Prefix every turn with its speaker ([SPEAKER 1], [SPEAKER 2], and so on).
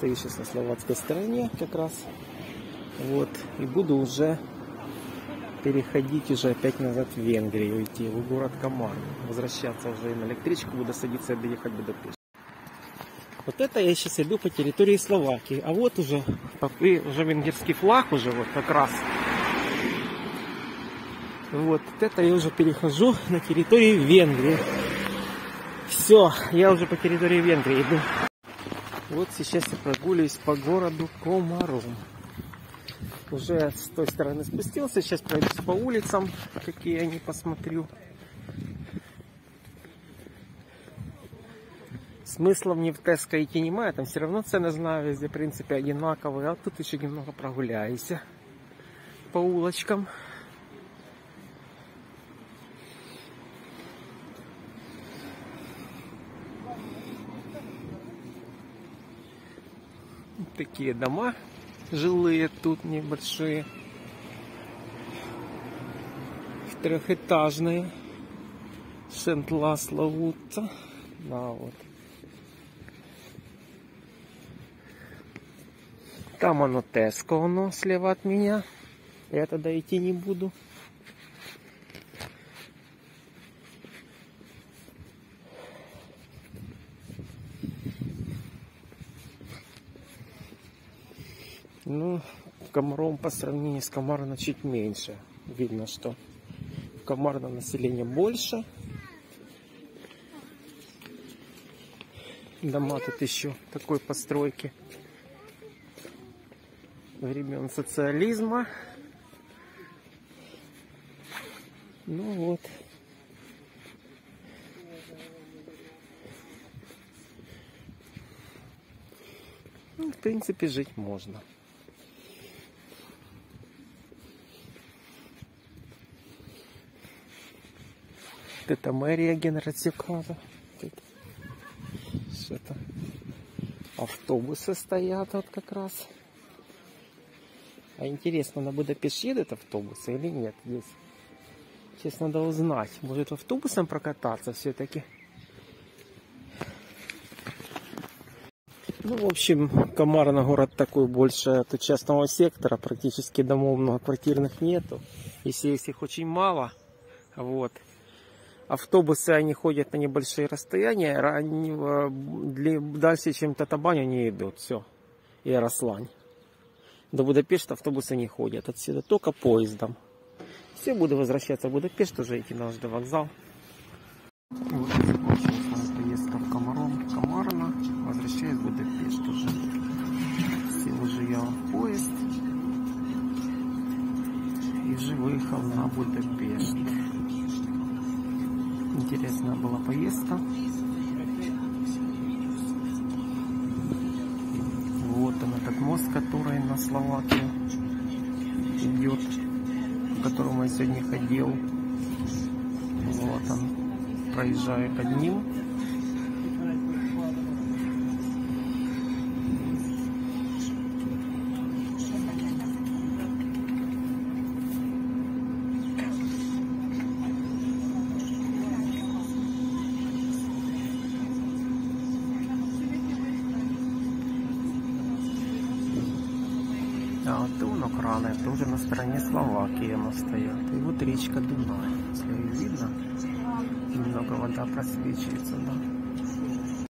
[SPEAKER 1] стою сейчас на словацкой стороне как раз. Вот. И буду уже переходить уже опять назад в Венгрию, идти в город Комар. Возвращаться уже на электричку, буду садиться и доехать в Будапешт. Вот это я сейчас иду по территории Словакии. А вот уже венгерский флаг уже вот как раз. Вот это я уже перехожу на территорию Венгрии. Все, я уже по территории Венгрии иду. Вот сейчас я прогуливаюсь по городу Комаром. Уже с той стороны спустился, сейчас пройдусь по улицам, какие они посмотрю. Смысла мне в Теско идти немає, там все равно цены знаю, везде в принципе одинаковые. А тут еще немного прогуляюсь по улочкам. Такие дома жилые тут небольшие, трехэтажные, Сент-Ласло-Вудта, да, вот. Там оно Теско, оно слева от меня, я туда идти не буду. Ну, Комаром по сравнению с Комаром чуть меньше. Видно, что в Комарно население больше. Дома тут еще такой постройки времен социализма. Ну вот. Ну, в принципе, жить можно. Это мэрия Генерацикада. Что-то автобусы стоят вот как раз. А интересно, на Будапешт едут автобусы или нет здесь? Сейчас надо узнать. Может автобусом прокататься все-таки? Ну, в общем, Комарно город такой больше от частного сектора. Практически домов многоквартирных нету. Если есть их очень мало. Вот. Автобусы, они ходят на небольшие расстояния, дальше, чем Татабаню, не идут. Все. И Ярослань. До Будапешта автобусы не ходят. Отсюда только поездом. Все, буду возвращаться в Будапешт, уже идти на ЖД вокзал. Вот закончилась моя поездка в Комарно. Возвращаюсь в Будапешт уже. Сел уже я в поезд. И уже выехал на Будапешт. Интересная была поездка. Вот он, этот мост, который на Словакию идет, по которому я сегодня ходил. Вот он, проезжаю под ним. А вот он краны, это уже на стороне Словакии оно стоят. И вот речка Дунай, если видно, немного вода просвечивается, да.